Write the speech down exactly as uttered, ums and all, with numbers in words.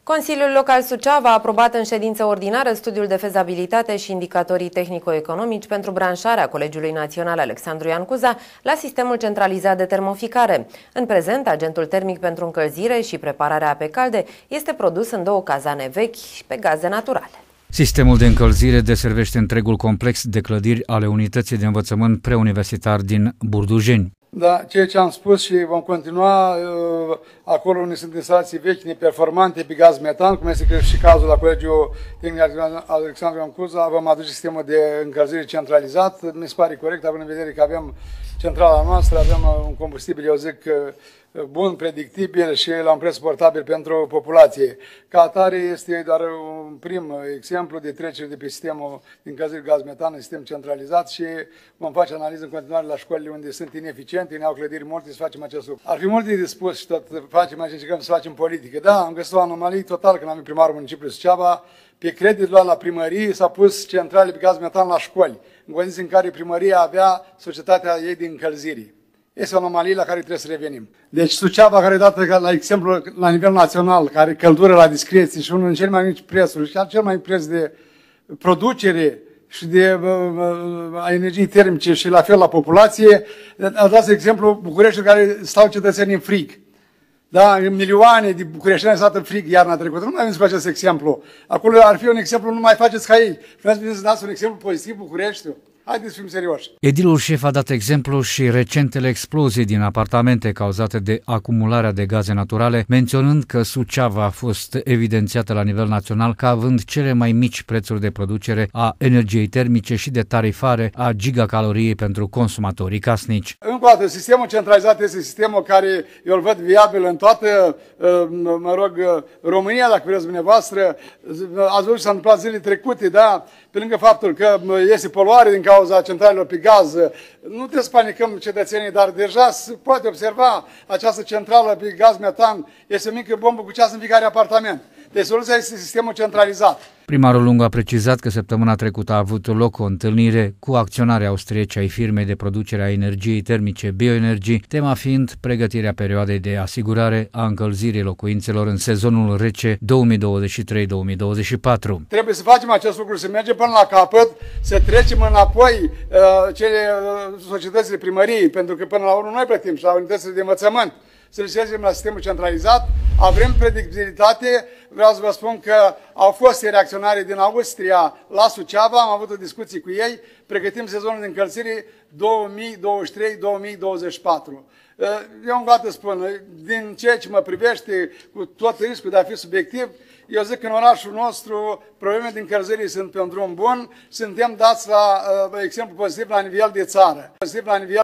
Consiliul Local Suceava a aprobat în ședință ordinară studiul de fezabilitate și indicatorii tehnico-economici pentru branșarea Colegiului Național Alexandru Ioan Cuza la sistemul centralizat de termoficare. În prezent, agentul termic pentru încălzire și prepararea apei calde este produs în două cazane vechi pe gaze naturale. Sistemul de încălzire deservește întregul complex de clădiri ale unității de învățământ preuniversitar din Burdujeni. Da, ceea ce am spus și vom continua, acolo unde sunt instalații vechi, neperformante pe gaz metan, cum este și cazul la Colegiul Tehnic Alexandru Ioan Cuza, vom aduce sistemul de încălzire centralizat. Mi se pare corect, având în vedere că avem centrala noastră, avem un combustibil, eu zic, bun, predictibil și la un preț suportabil pentru populație. Ca atare este doar un prim exemplu de trecere de pe sistemul de încălzire gaz metan în sistem centralizat și vom face analiză în continuare la școlile unde sunt ineficiente, nu au clădiri multe, să facem acest lucru. Ar fi multe de spus și tot facem aici, încercăm să facem politică. Da, am găsit o anomalie total când am venit primarul municipiului Suceava. Pe credit luat la primărie s-a pus centrale pe gaz metan la școli, în condiții în care primăria avea societatea ei de încălzire. Este o anomalie la care trebuie să revenim. Deci Suceava, care e dată la exemplu la nivel național, care are căldură la discreție și unul din cele mai mici prețuri, și cel mai mic preț de producere și de uh, energii termice și la fel la populație, a dat exemplu Bucureștiul, care stau cetățenii în frig. Da, milioane de bucureșteni s-au dat în frig iarna trecută. Nu mai veniți cu acest exemplu. Acolo ar fi un exemplu, nu mai faceți ca ei. Vreau să dați un exemplu pozitiv Bucureștiul. Haideți să fim serioși. Edilul șef a dat exemplu și recentele explozii din apartamente cauzate de acumularea de gaze naturale, menționând că Suceava a fost evidențiată la nivel național ca având cele mai mici prețuri de producere a energiei termice și de tarifare a gigacaloriei pentru consumatorii casnici. Încă o dată, sistemul centralizat este sistemul care eu îl văd viabil în toată, mă rog, România, dacă vreți dumneavoastră. Ați văzut ce s-a întâmplat zilele trecute, da? Pe lângă faptul că este poluare din cauza centralelor pe gaz, nu trebuie să panicăm cetățenii, dar deja se poate observa această centrală pe gaz metan, este o mică bombă cu ceas în fiecare apartament. Deci soluția este sistemul centralizat. Primarul Lungu a precizat că săptămâna trecută a avut loc o întâlnire cu acționarii austrieci ai firmei de producere a energiei termice Bioenergy, tema fiind pregătirea perioadei de asigurare a încălzirii locuințelor în sezonul rece două mii douăzeci și trei două mii douăzeci și patru. Trebuie să facem acest lucru, să mergem până la capăt, să trecem înapoi uh, cele uh, societățile primării, pentru că până la urmă noi plătim și la unitățile de învățământ. Să le la sistemul centralizat, avem predictibilitate. Vreau să vă spun că au fost reacționare din Austria la Suceava, am avut o discuție cu ei, pregătim sezonul de încălzire două mii douăzeci și trei două mii douăzeci și patru. Eu încă o dată spun, din ceea ce mă privește, cu tot riscul de a fi subiectiv, eu zic că în orașul nostru problemele de încălzire sunt pe un drum bun, suntem dați la uh, exemplu pozitiv la nivel de țară. Pozitiv la nivel